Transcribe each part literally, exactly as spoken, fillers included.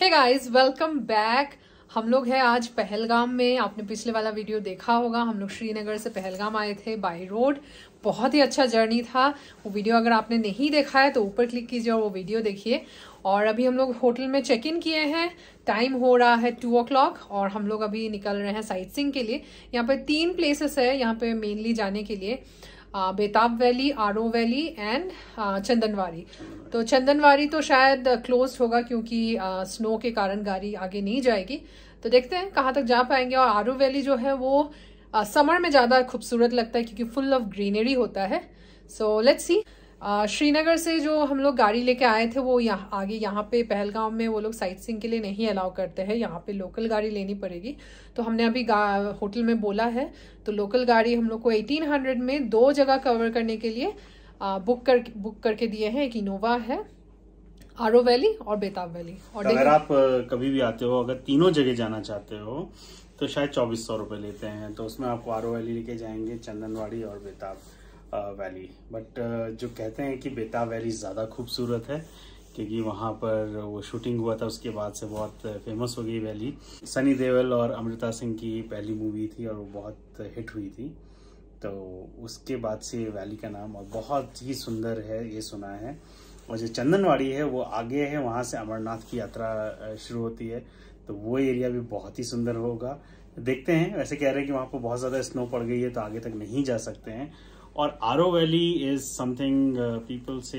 Hey guys, welcome back. हम लोग हैं आज पहलगाम में। आपने पिछले वाला वीडियो देखा होगा, हम लोग श्रीनगर से पहलगाम आए थे बाय रोड। बहुत ही अच्छा जर्नी था। वो वीडियो अगर आपने नहीं देखा है तो ऊपर क्लिक कीजिए और वो वीडियो देखिए। और अभी हम लोग होटल में चेक इन किए हैं। टाइम हो रहा है टू ओ क्लॉक और हम लोग अभी निकल रहे हैं साइट सीइंग के लिए। यहाँ पे तीन प्लेसेस है यहाँ पे मेनली जाने के लिए, बेताब वैली, आरो वैली एंड चंदनवारी। तो चंदनवारी तो शायद क्लोज होगा क्योंकि स्नो के कारण गाड़ी आगे नहीं जाएगी। तो देखते हैं कहाँ तक जा पाएंगे। और आरो वैली जो है वो समर में ज़्यादा खूबसूरत लगता है क्योंकि फुल ऑफ ग्रीनरी होता है। So let's see. श्रीनगर से जो हम लोग गाड़ी लेके आए थे वो यहाँ आगे यहाँ पे पहलगाम में वो लोग साइट सीइंग के लिए नहीं अलाउ करते हैं। यहाँ पे लोकल गाड़ी लेनी पड़ेगी। तो हमने अभी होटल में बोला है तो लोकल गाड़ी हम लोग को अठारह सौ में दो जगह कवर करने के लिए आ, बुक कर बुक करके दिए हैं। एक इनोवा है, आरो वैली और बेताब वैली। और अगर आप कभी भी आते हो, अगर तीनों जगह जाना चाहते हो तो शायद चौबीस सौ रुपये लेते हैं। तो उसमें आपको आरो वैली लेके जाएंगे, चंदनवाड़ी और बेताब वैली। बट जो कहते हैं कि बेताब वैली ज़्यादा खूबसूरत है क्योंकि वहाँ पर वो शूटिंग हुआ था, उसके बाद से बहुत फेमस हो गई वैली। सनी देओल और अमृता सिंह की पहली मूवी थी और वो बहुत हिट हुई थी, तो उसके बाद से वैली का नाम और बहुत ही सुंदर है ये सुना है। और जो चंदनवाड़ी है वो आगे है, वहाँ से अमरनाथ की यात्रा शुरू होती है, तो वो एरिया भी बहुत ही सुंदर होगा। देखते हैं। वैसे कह रहे हैं कि वहाँ पर बहुत ज़्यादा स्नो पड़ गई है तो आगे तक नहीं जा सकते हैं। और आरो वैली इज़ समथिंग पीपल से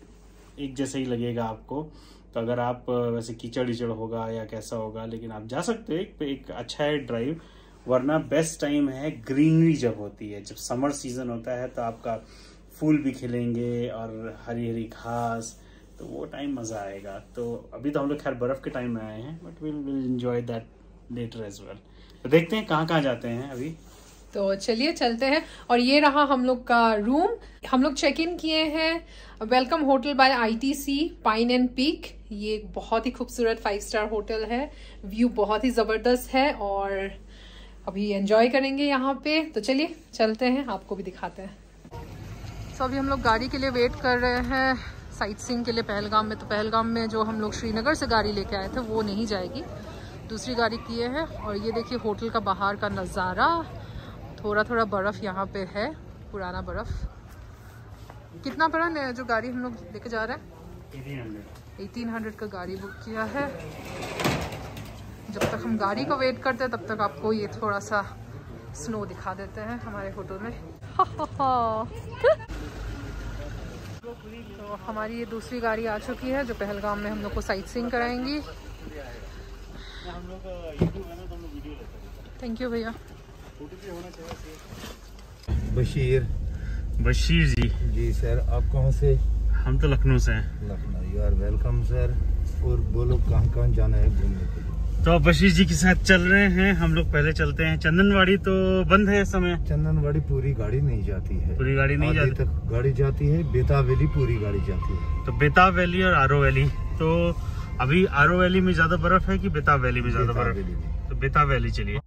एक जैसा ही लगेगा आपको। तो अगर आप uh, वैसे कीचड़ कीचड़ होगा या कैसा होगा, लेकिन आप जा सकते हैं। एक, एक अच्छा है ड्राइव। वरना बेस्ट टाइम है ग्रीनरी जब होती है, जब समर सीजन होता है तो आपका फूल भी खिलेंगे और हरी हरी घास, तो वो टाइम मज़ा आएगा। तो अभी तो हम लोग खैर बर्फ़ के टाइम में आए हैं, but will will enjoy that later as well. तो देखते हैं कहाँ कहाँ जाते हैं अभी। तो चलिए चलते हैं। और ये रहा हम लोग का रूम। हम लोग चेक इन किए हैं Welcome Hotel by ITC Pine and Peak. ये एक बहुत ही खूबसूरत फाइव स्टार होटल है। व्यू बहुत ही ज़बरदस्त है और अभी एंजॉय करेंगे यहाँ पे। तो चलिए चलते हैं, आपको भी दिखाते हैं। तो अभी हम लोग गाड़ी के लिए वेट कर रहे हैं साइट सीइंग के लिए पहलगाम में। तो पहलगाम में जो हम लोग श्रीनगर से गाड़ी लेके आए थे वो नहीं जाएगी, दूसरी गाड़ी किए हैं। और ये देखिए होटल का बाहर का नज़ारा। थोड़ा थोड़ा बर्फ़ यहाँ पे है, पुराना बर्फ़। कितना पड़ा जो गाड़ी हम लोग लेके जा रहे हैं? अठारह सौ का गाड़ी बुक किया है। जब तक हम गाड़ी को वेट करते हैं तब तक आपको ये थोड़ा सा स्नो दिखा देते हैं हमारे होटल में। तो हमारी ये दूसरी गाड़ी आ चुकी है जो पहलगाम में हम लोग को साइट सीइंग कराएंगी। थैंक यू भैया। बशीर बशीर जी। जी सर, आप कहाँ से? हम तो लखनऊ से हैं। Lucknow. You are welcome sir. और बोलो कहाँ कहाँ जाना है घूमने के लिए? तो आप बशीर जी के साथ चल रहे हैं। हम लोग पहले चलते हैं चंदनवाड़ी। तो बंद है इस समय। चंदनवाड़ी पूरी गाड़ी नहीं जाती है, पूरी गाड़ी नहीं जाती तक गाड़ी जाती है। बेताब वैली पूरी गाड़ी जाती है। तो बेताब वैली और आरो वैली। तो अभी आरो वैली में ज्यादा बर्फ है कि बेताब वैली में ज्यादा बर्फ है? तो बेताब वैली चलिए।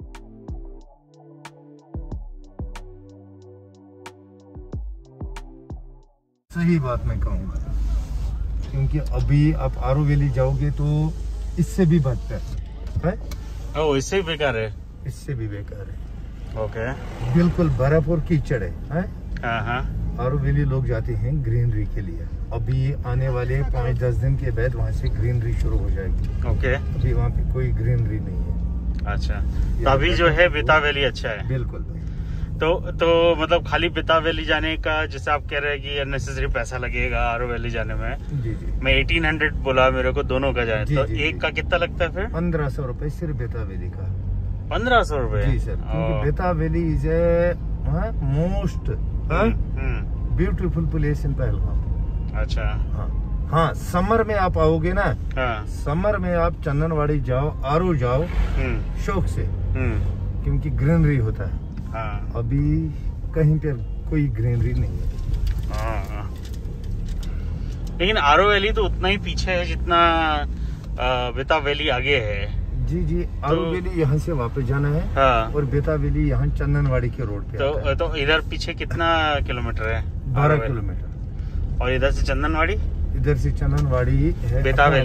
सही बात मैं कहूँगा क्योंकि अभी आप आरो वैली जाओगे तो इससे भी बदतर है। ओह, इससे भी बेकार है? इससे भी बेकार है। ओके। बिल्कुल बर्फ और कीचड़ है, है? हाँ हाँ। आरो वैली लोग जाते हैं ग्रीनरी के लिए। अभी आने वाले पाँच दस दिन के बाद वहाँ से ग्रीनरी शुरू हो जाएगी। ओके। अभी वहाँ पे कोई ग्रीनरी नहीं है। अच्छा, तो अभी जो है बेताब वैली अच्छा है? बिल्कुल भाई। तो तो मतलब खाली बेताब वैली जाने का, जैसे आप कह रहे हैं कि अननेसेसरी पैसा लगेगा आरो वैली जाने में। जी जी। मैं अठारह सौ बोला मेरे को, दोनों का जाए तो जी, एक जी, का कितना लगता है फिर? पंद्रह सौ रुपए सिर्फ बेताब वैली का। पंद्रह सौ रुपए? जी सर, क्योंकि Betaab valley is a most beautiful place in Pahalgam. अच्छा। हाँ हाँ, समर में आप आओगे ना। हाँ। समर में आप चंदनवाड़ी जाओ, आरो जाओ शौक से, क्योंकि ग्रीनरी होता है। हाँ। अभी कहीं पर कोई ग्रीनरी नहीं है। हाँ। लेकिन आरो वैली तो उतना ही पीछे है जितना बेताब वैली आगे है। जी जी। आरो तो, वैली यहाँ से वापस जाना है। हाँ। और बेताब वैली यहाँ चंदनवाड़ी के रोड पे तो आता है। तो इधर पीछे कितना किलोमीटर है? बारह किलोमीटर। और इधर से चंदनवाड़ी? इधर से चंदनवाड़ी है बेताब वैली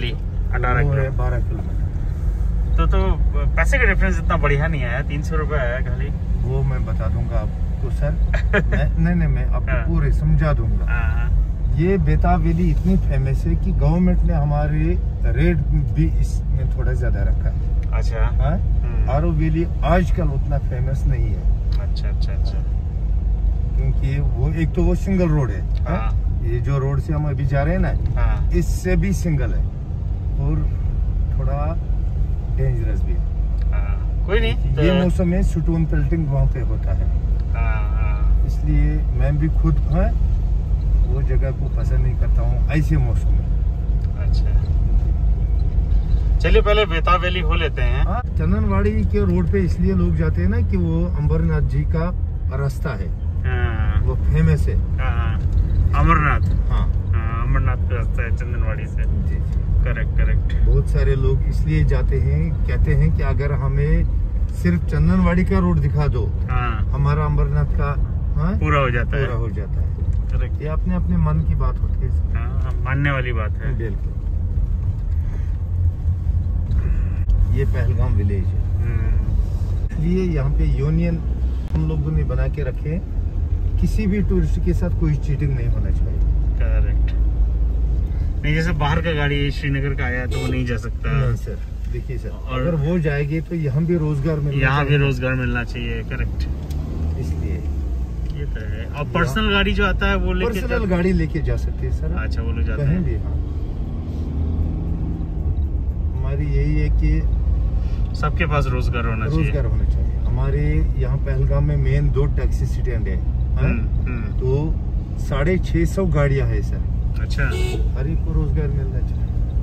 अठारह किलो बारह किलोमीटर। तो तो पैसे का डिफरेंस इतना बढ़िया नहीं आया, तीन सौ रुपये आया खाली। वो मैं बता दूंगा आपको सर। मैं, नहीं नहीं मैं आपको पूरे समझा दूंगा। ये बेताब वैली इतनी फेमस है कि गवर्नमेंट ने हमारे रेट भी इसमें थोड़ा ज्यादा रखा है। अच्छा। आरो वैली आजकल उतना फेमस नहीं है। अच्छा अच्छा अच्छा। क्योंकि वो एक तो वो सिंगल रोड है, हाँ? ये जो रोड से हम अभी जा रहे हैं ना, हाँ। इससे भी सिंगल है और थोड़ा डेंजरस भी है। हाँ। कोई नहीं, तो... ये मौसम में स्टोन पेल्टिंग वहाँ पे होता है। हाँ। इसलिए मैं भी खुद हाँ, वो जगह को पसंद नहीं करता हूँ ऐसे मौसम में। अच्छा, चलिए पहले बेताब वैली हो लेते हैं। हाँ, चंदनवाड़ी के रोड पे इसलिए लोग जाते हैं ना कि वो अमरनाथ जी का रास्ता है। हाँ। वो फेमस है। हाँ, अमरनाथ। हाँ, हाँ, अमरनाथ का रास्ता है चंदनवाड़ी से। जी, करेक्ट करेक्ट। बहुत सारे लोग इसलिए जाते हैं, कहते हैं कि अगर हमें सिर्फ चंदनवाड़ी का रोड दिखा दो, हाँ, हमारा अमरनाथ का हाँ, पूरा हो जाता है। पूरा हो जाता है। करेक्ट। ये अपने अपने मन की बात होती है। हाँ, मानने वाली बात है। बिल्कुल। ये पहलगाम विलेज है, इसलिए यहाँ पे यूनियन हम लोगों ने बना के रखे, किसी भी टूरिस्ट के साथ कोई चीटिंग नहीं होना चाहिए। करेक्ट। नहीं, जैसे बाहर का गाड़ी श्रीनगर का आया तो वो नहीं जा सकता। नहीं सर, देखिए सर, और अगर वो जाएगी तो यहाँ भी रोजगार मिलना, यहाँ भी रोजगार मिलना चाहिए। करेक्ट। इसलिए ये तो है। और पर्सनल गाड़ी जो आता है वो लेके पर्सनल गाड़ी लेके जा सकते हैं सर। अच्छा, वो लोग जाते हैं भी। हाँ, हमारी यही है कि सबके पास रोजगार होना चाहिए। रोजगार होना चाहिए। हमारे यहाँ पहलगाम में मेन दो टैक्सी स्टैंड है, तो साढ़े छह सौ गाड़ियाँ है सर। अच्छा। हर एक को रोजगार मिलना चाहिए।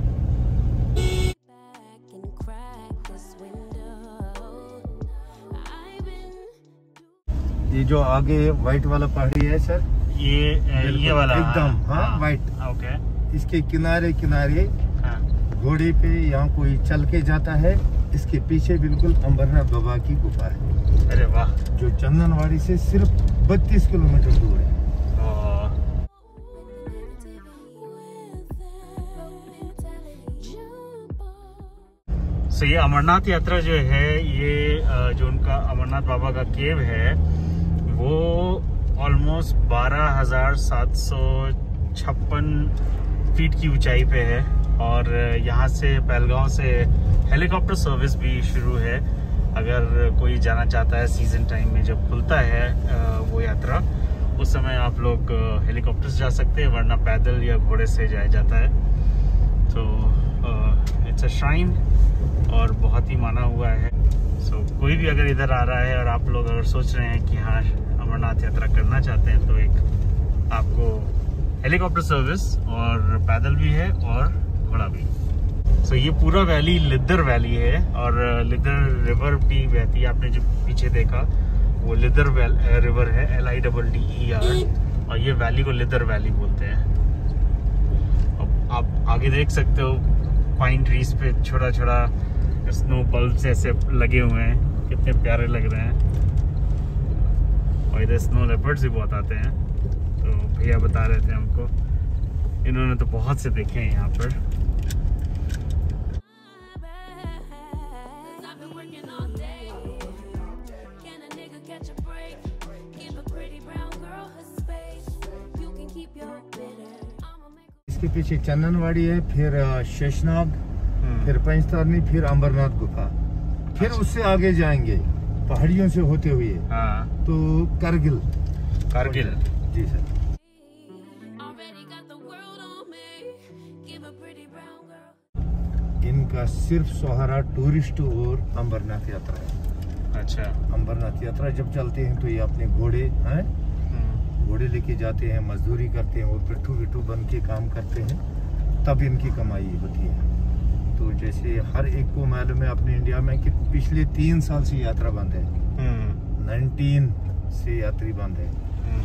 ये जो आगे व्हाइट वाला पहाड़ी है सर, ये ये वाला एकदम हाँ व्हाइट। ओके। इसके किनारे किनारे घोड़े पे यहाँ कोई चल के जाता है, इसके पीछे बिल्कुल अमरनाथ बाबा की गुफा है। अरे वाह। जो चंदनवाड़ी से सिर्फ बत्तीस किलोमीटर दूर है। सो ये अमरनाथ यात्रा जो है, ये जो उनका अमरनाथ बाबा का केव है, वो ऑलमोस्ट बारह हजार सात सौ छप्पन फीट की ऊंचाई पे है। और यहाँ से पहलगांव से हेलीकॉप्टर सर्विस भी शुरू है। अगर कोई जाना चाहता है सीजन टाइम में, जब खुलता है वो यात्रा, उस समय आप लोग हेलीकॉप्टर से जा सकते हैं, वरना पैदल या घोड़े से जाया जाता है। तो इट्स अ श्राइन और बहुत ही माना हुआ है। सो so, कोई भी अगर इधर आ रहा है और आप लोग अगर सोच रहे हैं कि हाँ अमरनाथ यात्रा करना चाहते हैं, तो एक आपको हेलीकॉप्टर सर्विस और पैदल भी है और घोड़ा भी। सो so, ये पूरा वैली लिद्दर वैली है और लिद्दर रिवर भी बहती है। आपने जो पीछे देखा वो लिद्दर रिवर है, L I double D E R, और ये वैली को लिद्दर वैली बोलते हैं। अब आप आगे देख सकते हो पाइन ट्रीज पे छोटा छोटा स्नो बल्ब्स ऐसे लगे हुए हैं, कितने प्यारे लग रहे हैं। और इधर स्नो लेपर्ड्स भी बहुत आते हैं। तो भैया बता रहे थे हमको, इन्होंने तो बहुत से देखे हैं यहाँ पर। इसके पीछे चंदनवाड़ी है, फिर शेषनाग, फिर पंचतारनी, फिर अमरनाथ गुफा, फिर अच्छा। उससे आगे जाएंगे पहाड़ियों से होते हुए हाँ। तो करगिल। करगिल जी सर। इनका सिर्फ सहारा टूरिस्ट और अमरनाथ यात्रा है। अच्छा। अमरनाथ यात्रा जब चलते हैं तो ये अपने घोड़े हैं, घोड़े लेके जाते हैं, मजदूरी करते हैं और पिट्ठू विट्ठू बन के काम करते हैं, तब इनकी कमाई होती है। तो जैसे हर एक को मालूम है अपने इंडिया में कि पिछले तीन साल से यात्रा बंद है, नाइनटीन से यात्री बंद है।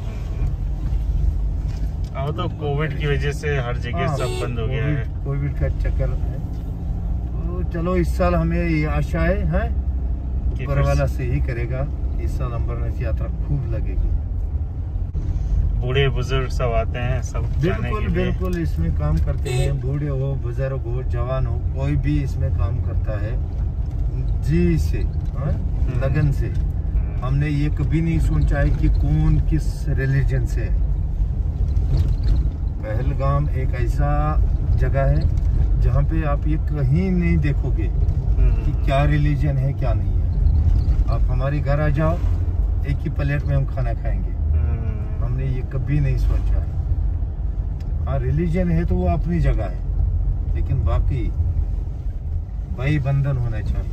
अब तो कोविड की वजह से हर जगह सब बंद हो गया है। कोविड का चक्कर है। तो चलो इस साल हमें ये आशा है, है? ऊपर वाला से ही करेगा। इस साल अमरनाथ यात्रा खूब लगेगी। बूढ़े बुजुर्ग सब आते हैं, सब बिल्कुल बिल्कुल इसमें काम करते हैं। बूढ़े हो, बुजुर्ग हो, जवान हो, कोई भी इसमें काम करता है जी से, लगन से। हमने ये कभी नहीं सोचा है कि कौन किस रिलीजन से है। पहलगाम एक ऐसा जगह है जहाँ पे आप ये कहीं नहीं देखोगे कि क्या रिलीजन है क्या नहीं है। आप हमारे घर आ जाओ, एक ही प्लेट में हम खाना खाएंगे। हमने ये कभी नहीं सोचा है। हाँ, रिलीजन है तो वो अपनी जगह है, लेकिन बाकी भाई बंधन होना चाहिए।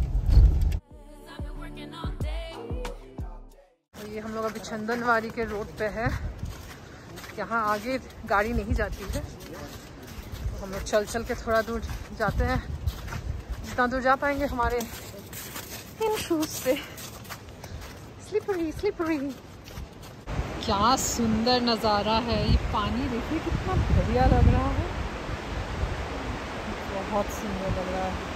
ये हम लोग अभी चंदनवाड़ी के रोड पे है। यहाँ आगे गाड़ी नहीं जाती है, तो हम लोग चल चल के थोड़ा दूर जाते हैं, जितना दूर जा पाएंगे हमारे इन शूज से। Slippery slippery. क्या सुंदर नज़ारा है, ये पानी देखिए कितना बढ़िया लग रहा है, बहुत सुंदर लग रहा है।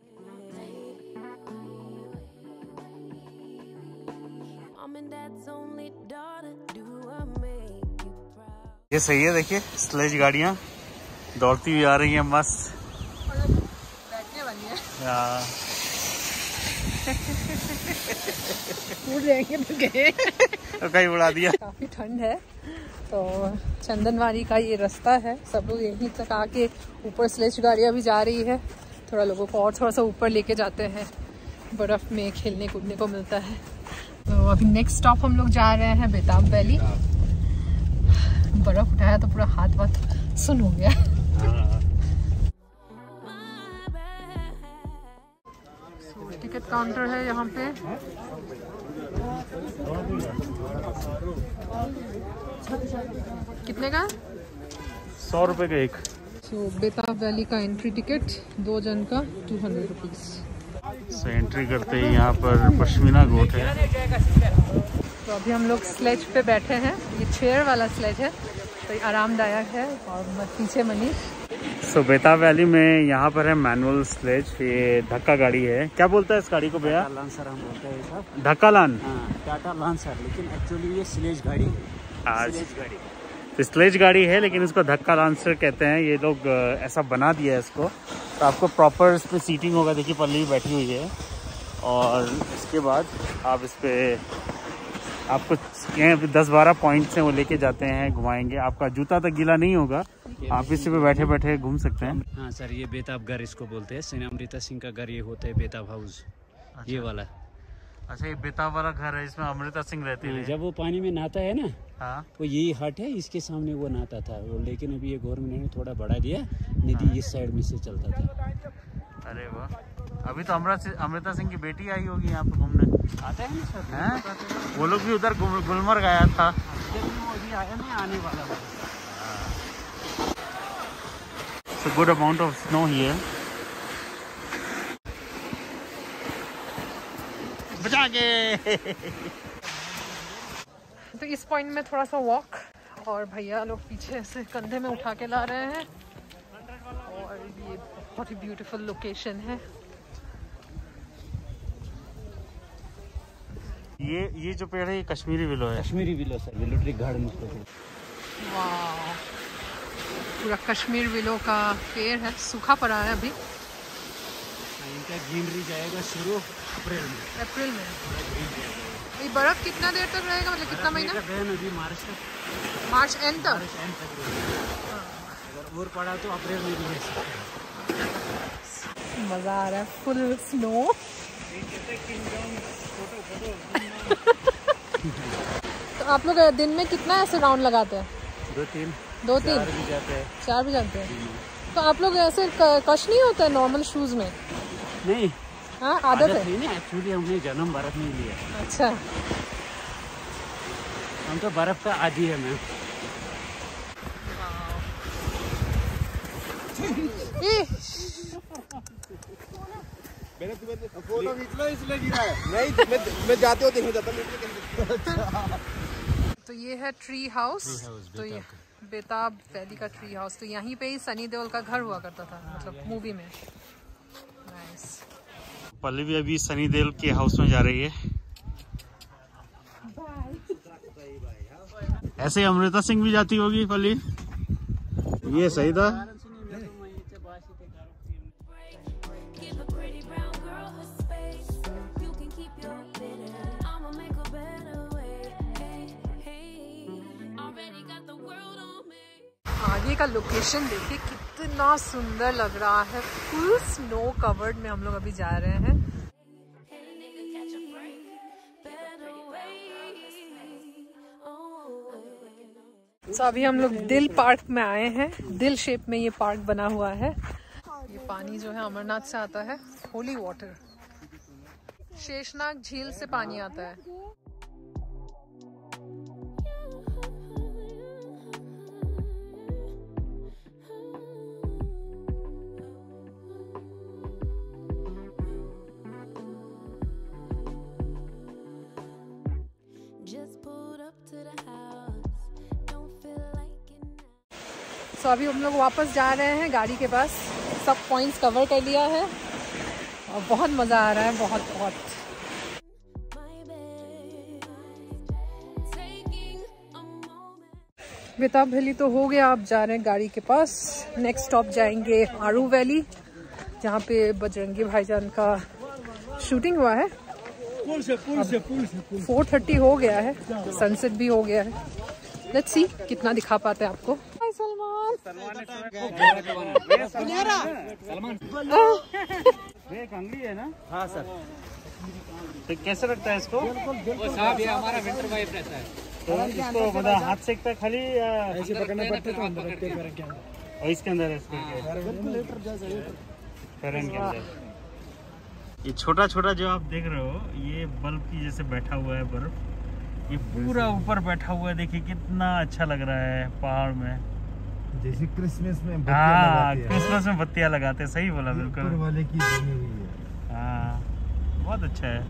ये सही है, देखिए स्लेज गाड़ियाँ दौड़ती हुई आ रही हैं, मस्त बैठने वाली है। उड़ जाएंगे तो गए तो कहीं उड़ा दिया। काफी ठंड है, तो चंदनवाड़ी का ये रास्ता है, सब लोग यहीं तक आके ऊपर स्लेज गाड़ियाँ भी जा रही है। थोड़ा लोगों को और थोड़ा सा ऊपर लेके जाते हैं, बर्फ में खेलने कूदने को मिलता है। तो अभी नेक्स्ट स्टॉप हम लोग जा रहे हैं बेताब वैली। बर्फ उठाया तो पूरा हाथ वाथ सुन हो गया। so, टिकट काउंटर है यहाँ पे। कितने का? सौ रुपए का एक। सो so, बेताब वैली का एंट्री टिकट दो जन का two hundred rupees. So entry करते ही यहाँ पर पश्मीना गोट है। तो अभी हम लोग स्लेज पे बैठे हैं, ये चेयर वाला स्लेज है, तो ये आरामदायक है। और पीछे Manish. So so, Betaab valley में यहाँ पर है मैनुअल स्लेज, ये धक्का गाड़ी है। क्या बोलता है इस गाड़ी को भैया? लांसर हम बोलते हैं सर। धक्का लान? हाँ, टाटा लांसर, लेकिन एक्चुअली ये स्लेज गाड़ी आज स्लेज गाड़ी तो स्लेज गाड़ी है, लेकिन इसको धक्का लांसर कहते हैं। ये लोग ऐसा बना दिया है इसको, तो आपको प्रॉपर इस पर सीटिंग होगा। देखिए पल्ली बैठी हुई है, और इसके बाद आप इस पर आपको दस बारह पॉइंट से वो लेके जाते हैं, घुमाएंगे। आपका जूता तक गीला नहीं होगा, आप इसी पे बैठे बैठे घूम सकते हैं। हाँ सर, ये बेताब घर इसको बोलते हैं। सेना अमृता सिंह का घर ये होता है बेताब हाउस। अच्छा। ये वाला। अच्छा, ये बेताब वाला घर है, इसमें अमृता सिंह रहती है। जब वो पानी में नहाता है ना, हाँ, वो यही हट है, इसके सामने वो नहाता था वो, लेकिन अभी ये गवर्नमेंट ने थोड़ा बढ़ा दिया, नदी इस साइड में से चलता था। अरे वाह, अभी तो अमृता अमृता सिंह की बेटी आई होगी यहाँ पे घूमने। आता है ना सर, हैं? वो लोग भी उधर गुलमर्ग आया था। अभी आया नहीं, आने वाला है। So good amount of snow here. बचा के। तो इस पॉइंट में थोड़ा सा वॉक, और भैया लोग पीछे से कंधे में उठा के ला रहे हैं, और ये बहुत ही ब्यूटीफुल लोकेशन है। ये ये जो पेड़ है ये कश्मीरी विलो है। Kashmiri willow sir, willow tree garden उसको। वाह, पूरा कश्मीर विलो का पेड़ है, सूखा पड़ा है अभी। इनका ग्रीनरी जाएगा शुरू अप्रैल में। अप्रैल में ये बर्फ कितना देर तक रहेगा, मतलब कितना महीना? अभी मार्च तक, मार्च एंड तक। एंड तक अगर और पड़ा तो अप्रैल में भी रह सकते हैं। मजा आ रहा है, फुल स्नो। तो आप लोग दिन में कितना ऐसे राउंड लगाते हैं? दो तीन दो तीन भी जाते हैं, चार भी जाते हैं। तो आप लोग ऐसे कश नहीं होता है नॉर्मल शूज में? नहीं, हाँ, आदत है। नहीं ना, एक्चुअली हमने जन्म बर्फ नहीं लिया। अच्छा, हम तो बर्फ का आदी है। मैं मैंने तुम्हें फोटो खींच लो इसलिए गिरा है। नहीं, मैं मैं जाते हो देखने जाता। तो ये है ट्री हाउस। तो ये बेताब वैली का ट्री हाउस, तो यहीं पे ही सनी देओल का घर हुआ करता था, मतलब मूवी में। नाइस। पल्ली भी अभी सनी देओल के हाउस में जा रही है। ऐसे अमृता सिंह भी जाती होगी पली। ये सही था। आगे का लोकेशन देखिए कितना सुंदर लग रहा है। फुल स्नो कवर्ड में हम लोग अभी जा रहे हैं। तो अभी हम लोग दिल पार्क में आए हैं। दिल शेप में ये पार्क बना हुआ है। ये पानी जो है अमरनाथ से आता है, होली वाटर। शेषनाग झील से पानी आता है। तो so, अभी हम लोग वापस जा रहे हैं गाड़ी के पास। सब पॉइंट्स कवर कर लिया है और बहुत मज़ा आ रहा है, बहुत बहुत। बेताब वैली तो हो गया, आप जा रहे हैं गाड़ी के पास। नेक्स्ट स्टॉप जाएंगे आरू वैली, जहाँ पे बजरंगी भाईजान का शूटिंग हुआ है। फोर थर्टी हो गया है, सनसेट भी हो गया है। लेट्स सी कितना दिखा पाते हैं आपको। हाय सलमान। कंगली है ना? हाँ सर। तो कैसे लगता है इसको? वो साहब ये हमारा विंटर वाइफ रहता है। तो इसको मतलब हाथ सेकता है खाली या ऐसे पकड़ना पड़ता है तो अंदर रखते हैं के अंदर। और इसके अंदर है करंट के अंदर। ये छोटा छोटा जो आप देख रहे हो, ये बल्ब की जैसे बैठा हुआ है बर्फ। ये पूरा ऊपर बैठा हुआ है, देखिए कितना अच्छा लग रहा है पहाड़ में। जैसे क्रिसमस में हाँ, क्रिसमस में बत्तियां लगाते हैं। सही बोला, बिल्कुल ऊपर वाले की बनी हुई है। हाँ, बहुत अच्छा है।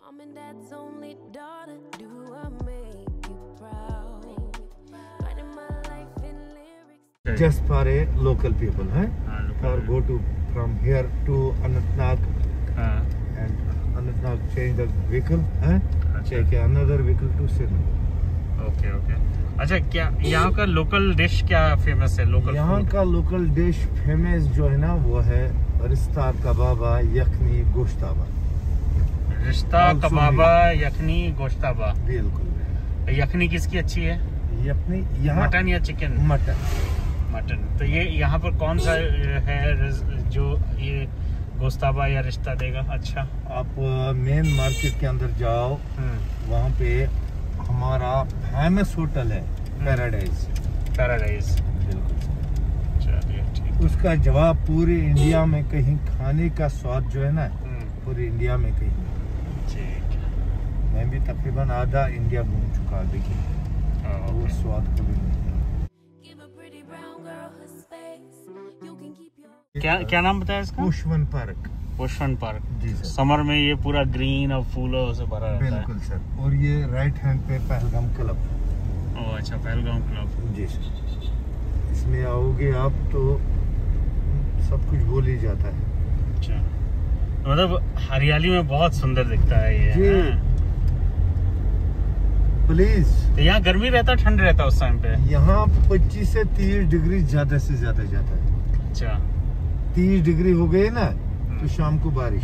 Just for a local people, huh? Or go to from here to Anantnag, and Anantnag change the vehicle, huh? Take another vehicle to Srinagar. Okay okay. अच्छा, क्या यहाँ का लोकल डिश क्या फेमस है? लोकल यहाँ का लोकल डिश फेमस जो है ना, वो है रिश्ता कबाबा यखनी गोश्ताबा। रिश्ता कबाबा यखनी गोश्ताबा। बिल्कुल। यखनी किसकी अच्छी है? यखनी यहाँ मटन या चिकन? मटन। मटन। तो ये यहाँ पर कौन सा है जो ये गोश्ताबा या रिश्ता देगा? अच्छा, आप मेन मार्केट के अंदर जाओ, वहाँ पे हमारा फेमस होटल है पैराडाइज। पैराडाइज, बिल्कुल। चलिए ठीक। उसका जवाब पूरे इंडिया में कहीं खाने का स्वाद जो है ना, पूरे इंडिया में कहीं नहीं। ठीक। मैं भी तकरीबन आधा इंडिया घूम चुका, देखिए वो स्वाद कभी नहीं। क्या क्या नाम बताया इसका? पुष्पवन पार्क। पुष्पवन पार्क जी सर। समर में ये पूरा ग्रीन और फूलों से भरा रहता है। बिल्कुल सर। और ये राइट हैंड पे पहलगाम क्लब। ओह अच्छा, पहलगाम क्लब। जी सर। इसमें आओगे आप तो सब कुछ भूल ही जाता है। अच्छा, मतलब हरियाली में बहुत सुंदर दिखता है ये। जी प्लीज। तो यहाँ गर्मी रहता है, ठंड रहता है उस टाइम पे? यहाँ पच्चीस से तीस डिग्री ज्यादा से ज्यादा जाता है। अच्छा, तीस डिग्री हो गए ना तो शाम को बारिश।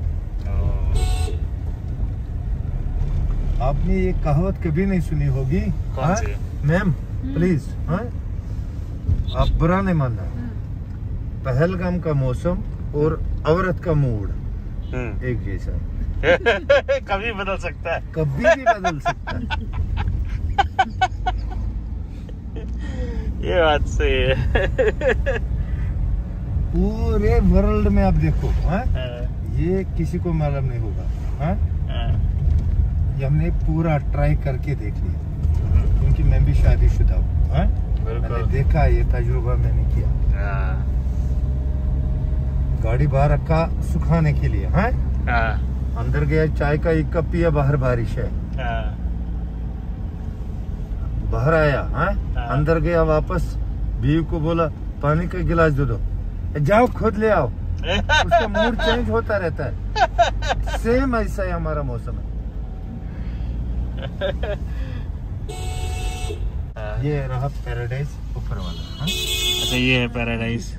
आपने ये कहावत कभी नहीं सुनी होगी? कौन सी? मैम प्लीज, हाँ आप बुरा नहीं मानना। पहलगाम का मौसम और औरत का मूड एक जैसा कभी बदल सकता है। कभी भी बदल सकता है। ये बात सही है। पूरे वर्ल्ड में आप देखो, हाँ ये किसी को मालूम नहीं होगा। हाँ ये हमने पूरा ट्राई करके देख लिया, क्योंकि मैं भी शादीशुदा हूँ। हाँ मैंने देखा, ये तजुर्बा मैंने किया। गाड़ी बाहर रखा सुखाने के लिए। हाँ अंदर गया, चाय का एक कप पिया, बाहर बारिश है। बाहर आया, हाँ अंदर गया वापस, बीवी को बोला पानी का गिलास दे दो, जाओ खुद ले आओ। उसका मूड चेंज होता रहता है। सेम ऐसा ही हमारा मौसम है। ये रहा पैराडाइज ऊपर वाला। हाँ? अच्छा ये है पैराडाइज।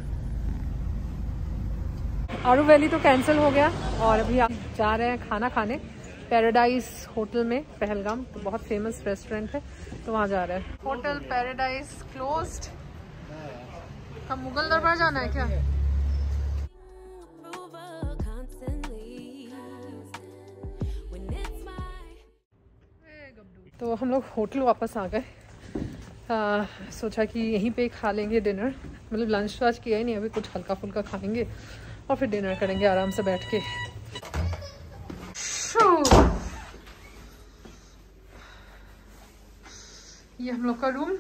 आरू वैली तो कैंसिल हो गया और अभी आप जा रहे हैं खाना खाने पैराडाइज होटल में पहलगाम। तो बहुत फेमस रेस्टोरेंट है तो वहाँ जा रहे हैं। Hotel Paradise closed. हम मुगल दरबार जाना है क्या? तो हम लोग होटल वापस आ गए। आ, सोचा कि यहीं पे खा लेंगे डिनर, मतलब लंच तो आज किया ही नहीं, अभी कुछ हल्का फुल्का खाएंगे और फिर डिनर करेंगे आराम से बैठ के। ये हम लोग का रूम।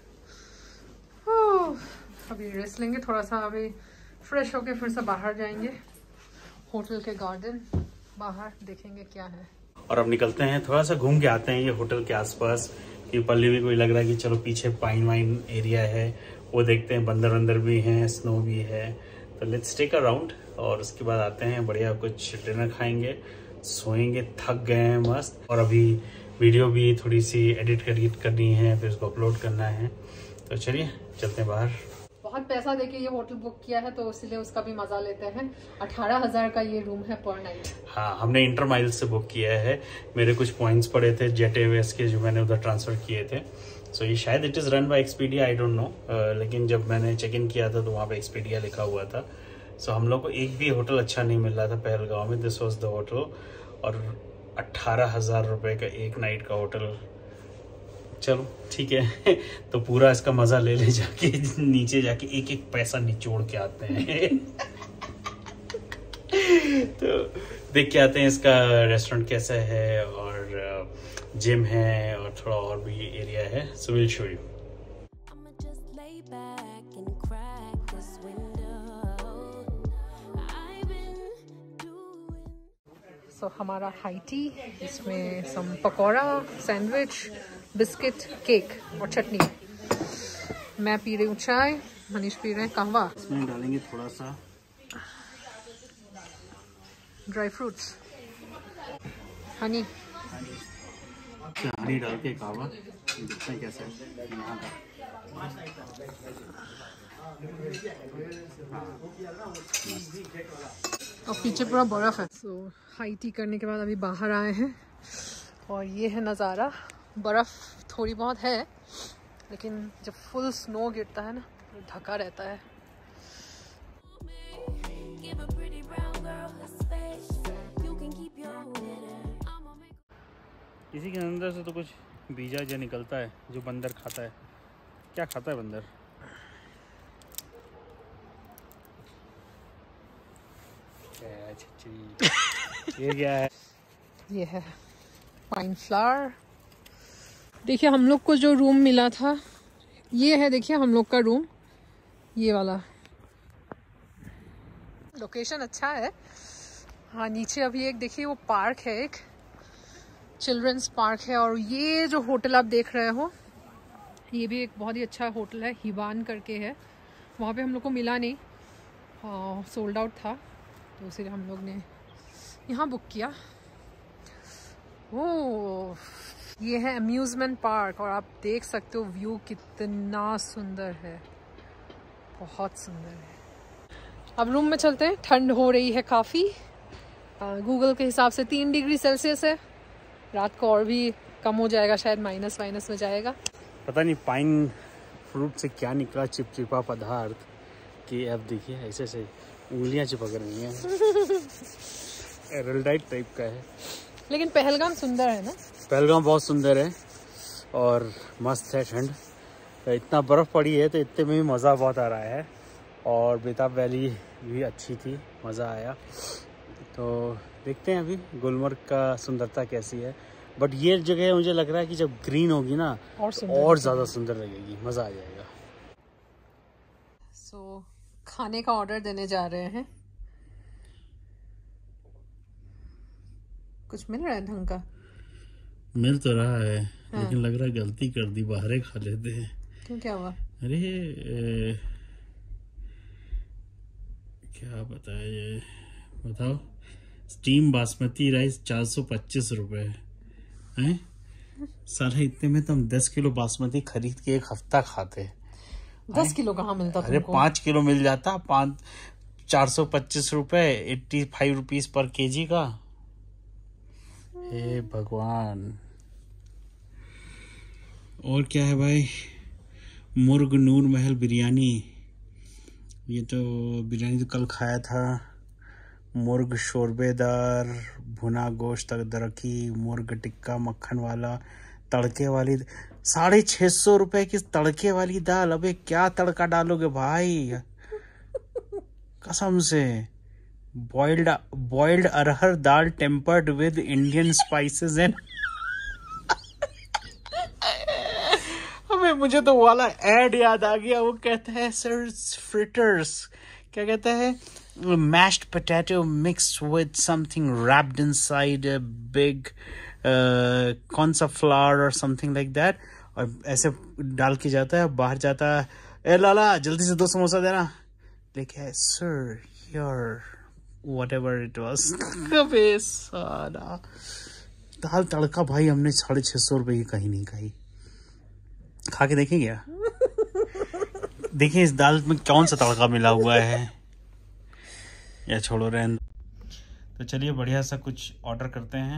अभी रेस्ट लेंगे थोड़ा सा, अभी फ्रेश होके फिर से बाहर जाएंगे होटल के गार्डन, बाहर देखेंगे क्या है। और अब निकलते हैं, थोड़ा सा घूम के आते हैं ये होटल के आसपास। कि पल्ली भी कोई लग रहा है कि चलो पीछे पाइन वाइन एरिया है वो देखते हैं, बंदर वंदर भी हैं, स्नो भी है। तो लेट्स टेक अ राउंड और उसके बाद आते हैं, बढ़िया कुछ डिनर खाएंगे, सोएंगे, थक गए हैं मस्त। और अभी वीडियो भी थोड़ी सी एडिट एडिट करनी है, फिर उसको अपलोड करना है। तो चलिए चलते हैं बाहर। बहुत पैसा देके ये होटल बुक किया है तो इसलिए उसका भी मजा लेते हैं। अठारह हजार का ये रूम है पर नाइट। हाँ, हमने इंटर माइल्स से बुक किया है। मेरे कुछ पॉइंट्स पड़े थे जेट एयरवेज के जो मैंने उधर ट्रांसफर किए थे। सो so, ये शायद it is run by Expedia, I don't know, लेकिन जब मैंने चेक इन किया था तो वहाँ पे एक्सपीडिया लिखा हुआ था। सो so, हम लोग को एक भी होटल अच्छा नहीं मिल रहा था पहलगांव में। दिस वॉज द होटल और अट्ठारह हजार रुपये का एक नाइट का होटल। चलो ठीक है तो पूरा इसका मजा ले ले जाके नीचे जाके एक एक पैसा निचोड़ के आते हैं तो देख के आते हैं इसका रेस्टोरेंट कैसा है और जिम है और थोड़ा और भी एरिया है। So will show you. So हमारा हाई टी, इसमें some pakora, sandwich, biscuit, cake और चटनी। मैं पी रही हूँ चाय, मनीष पी रहे हैं कहवा। इसमें डालेंगे थोड़ा सा ड्राई फ्रूट्स, हनी हनी डाल के कहवा। देखते हैं कैसा है यहाँ का। और पीछे पूरा बर्फ है। सो हाई टी करने के बाद अभी बाहर आए हैं और ये है नज़ारा। बर्फ़ थोड़ी बहुत है लेकिन जब फुल स्नो गिरता है ना तो ढका रहता है। इसी के अंदर से तो कुछ बीजा जो निकलता है जो बंदर खाता है। क्या खाता है बंदर? ये क्या है? ये है पाइन फ्लावर। देखिए हम लोग को जो रूम मिला था ये है, देखिए हम लोग का रूम ये वाला। लोकेशन अच्छा है। हाँ, नीचे अभी एक देखिए वो पार्क है, एक चिल्ड्रंस पार्क है। और ये जो होटल आप देख रहे हो ये भी एक बहुत ही अच्छा होटल है, हिबान करके है। वहाँ पे हम लोग को मिला नहीं, सोल्ड आउट था, तो इसलिए हम लोग ने यहाँ बुक किया। ओह, ये है अम्यूज़मेंट पार्क और आप देख सकते हो व्यू कितना सुंदर है, बहुत सुंदर है। अब रूम में चलते हैं। ठंड हो रही है काफ़ी, गूगल के हिसाब से तीन डिग्री सेल्सियस है। रात को और भी कम हो जाएगा, शायद माइनस माइनस में जाएगा। पता नहीं पाइन फ्रूट से क्या निकला चिपचिपा पदार्थ कि अब देखिए ऐसे से उंगलियां चिपक रही हैं। एरल्डाइट टाइप का है। लेकिन पहलगाम सुंदर है ना? पहलगाम बहुत सुंदर है और मस्त है। ठंड, इतना बर्फ़ पड़ी है तो इतने में भी मज़ा बहुत आ रहा है। और बेताब वैली भी अच्छी थी, मज़ा आया। तो देखते हैं अभी गुलमर्ग का सुंदरता कैसी है। बट ये जगह मुझे लग रहा है कि जब ग्रीन होगी ना और, और ज़्यादा सुंदर लगेगी, मज़ा आ जाएगा। सो so, खाने का ऑर्डर देने जा रहे हैं। कुछ मिल रहा है ढंग का? मिल तो रहा है। हाँ। लेकिन लग रहा है गलती कर दी, बाहर खा लेते हैं। क्यों, क्या हुआ? अरे ए, क्या बताया ये बताओ। स्टीम बासमती राइस चार सौ पच्चीस रुपये है, साला इतने में तो हम दस किलो बासमती खरीद के एक हफ्ता खाते। दस किलो कहाँ मिलता अरे तुमको? पाँच किलो मिल जाता। पाँच चार सौ पच्चीस रुपए eighty five rupees per KG का। हे भगवान। और क्या है भाई? मुर्ग नूर महल बिरयानी। ये तो बिरयानी तो कल खाया था। मुर्ग शोरबेदार, भुना गोश्त अदरकी, मुर्ग टिक्का मक्खन वाला, तड़के वाली साढ़े छह सौ रुपए की तड़के वाली दाल। अबे क्या तड़का डालोगे भाई, कसम से। Boiled boiled arhar dal tempered with Indian spices and अबे मुझे तो वाला एड याद आ गया। वो कहता है सर फ्रिटर्स, क्या कहता है, mashed potato mix with something wrapped inside a big कौन सा फ्लावर और समथिंग लाइक दैट, और ऐसे डाल के जाता है। बाहर जाता है, ए लाला जल्दी से दो समोसा देना, लेके sir your whatever it was. अबे साला दाल तड़का भाई हमने साढ़े छह सौ रुपए की कहीं नहीं खाई। खा के देखें क्या? देखिए इस दाल में कौन सा तड़का मिला हुआ है, या छोड़ो रहने। तो चलिए बढ़िया सा कुछ ऑर्डर करते हैं।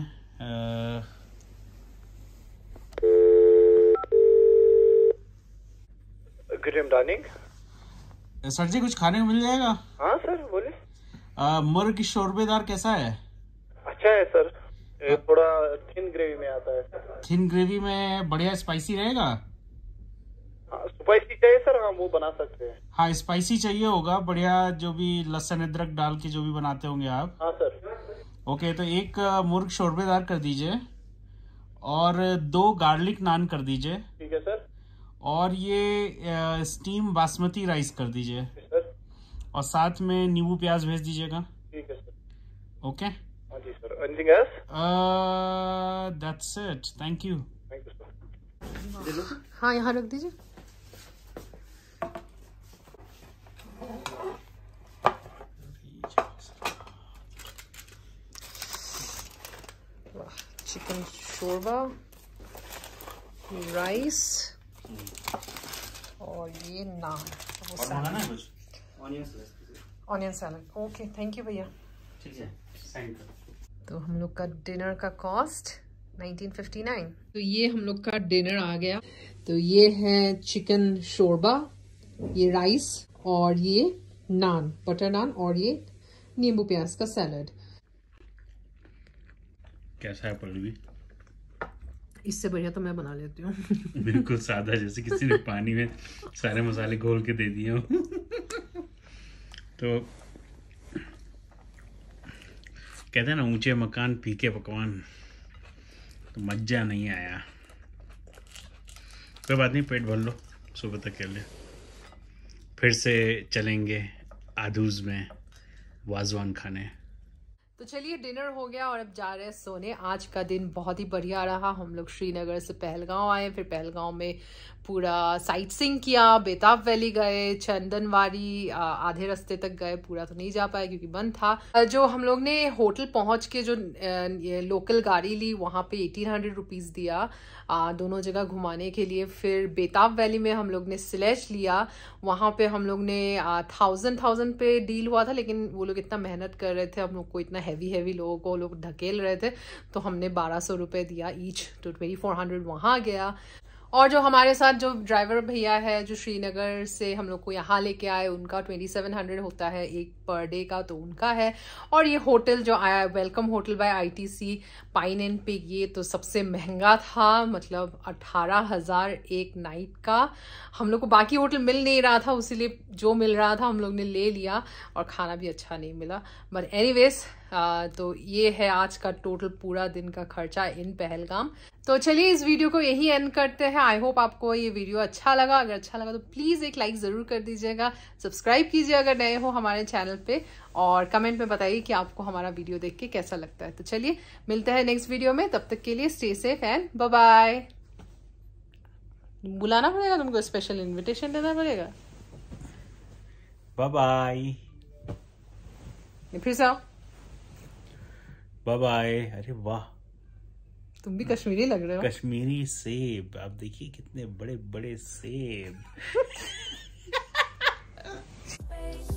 Good evening darling. Sir ji कुछ खाने को मिल जाएगा? हाँ सर बोलिए। मुर्ग शोरबेदार कैसा है? अच्छा है सर, ये थोड़ा थिन ग्रेवी में आता है। थिन ग्रेवी में बढ़िया स्पाइसी रहेगा? हाँ स्पाइसी चाहिए सर? हाँ वो बना सकते हैं। हाँ स्पाइसी चाहिए होगा बढ़िया, जो भी लहसुन अदरक डाल के जो भी बनाते होंगे आप। हाँ सर। ओके तो एक मुर्ग शोरबेदार कर दीजिए, और दो गार्लिक नान कर दीजिए। ठीक है सर। और ये स्टीम बासमती राइस कर दीजिए सर, और साथ में नींबू प्याज भेज दीजिएगा। ठीक है सर। ओके हाँ जी sir. Anything else? That's it, thank you. Thank you sir. हाँ यहाँ रख दीजिए। चिकन शोरबा, राइस और ये naan, onion salad. Okay thank you भैया। ठीक है थैंक यू। तो हम लोग का डिनर का कॉस्ट नाइनटीन फिफ्टी नाइन। तो ये हम लोग का डिनर आ गया। तो ये है चिकन शोरबा, ये राइस और ये नान, बटर नान, और ये नींबू प्याज का सैलड। कैसा है पल्लवी? इससे बढ़िया तो मैं बना लेती हूँ। बिल्कुल सादा, जैसे किसी ने पानी में सारे मसाले घोल के दे दिए हो। तो कहते हैं ना ऊंचे मकान फीके पकवान, तो मजा नहीं आया। कोई बात नहीं, पेट भर लो सुबह तक के लिए। फिर से चलेंगे आधूज में वाजवान खाने। तो चलिए डिनर हो गया और अब जा रहे हैं सोने। आज का दिन बहुत ही बढ़िया रहा। हम लोग श्रीनगर से पहलगांव आए, फिर पहलगांव में पूरा साइट सीइंग किया, बेताब वैली गए, चंदनवाड़ी आधे रास्ते तक गए, पूरा तो नहीं जा पाए क्योंकि बंद था। जो हम लोग ने होटल पहुंच के जो ये लोकल गाड़ी ली वहाँ पे एटीन हंड्रेड रुपीज़ दिया आ, दोनों जगह घुमाने के लिए। फिर बेताब वैली में हम लोग ने स्लेज लिया, वहाँ पे हम लोग ने थाउजेंड थाउजेंड पे डील हुआ था, लेकिन वो लोग इतना मेहनत कर रहे थे, हम लोग को इतना हैवी हैवी लोगों को लोग ढकेल रहे थे, तो हमने बारह सौ रुपये दिया ईच, तो ट्वेंटी फोर हंड्रेड वहाँ गया। और जो हमारे साथ जो ड्राइवर भैया है जो श्रीनगर से हम लोग को यहाँ लेके आए, उनका ट्वेंटी सेवन हंड्रेड होता है एक पर डे का, तो उनका है। और ये होटल जो आया Welcome Hotel by ITC Pine and Peak, ये तो सबसे महंगा था, मतलब अठारह हजार एक नाइट का। हम लोग को बाकी होटल मिल नहीं रहा था, उसीलिए जो मिल रहा था हम लोग ने ले लिया, और खाना भी अच्छा नहीं मिला। बट एनीवेज तो ये है आज का टोटल पूरा दिन का खर्चा इन पहलगाम। तो चलिए इस वीडियो को यही एंड करते हैं। आई होप आपको ये वीडियो अच्छा लगा। अगर अच्छा लगा तो प्लीज़ एक लाइक ज़रूर कर दीजिएगा, सब्सक्राइब कीजिए अगर नए हो हमारे चैनल पे, और कमेंट में बताइए कि आपको हमारा वीडियो देख के कैसा लगता है। तो चलिए मिलते हैं नेक्स्ट वीडियो में, तब तक के लिए stay safe and bye bye. बुलाना पड़ेगा तुमको, स्पेशल इन्विटेशन देना पड़ेगा। Bye bye. फिर से आओ। Bye bye. अरे वाह। तुम भी कश्मीरी लग रहे हो। कश्मीरी सेब, आप देखिए कितने बड़े बड़े सेब।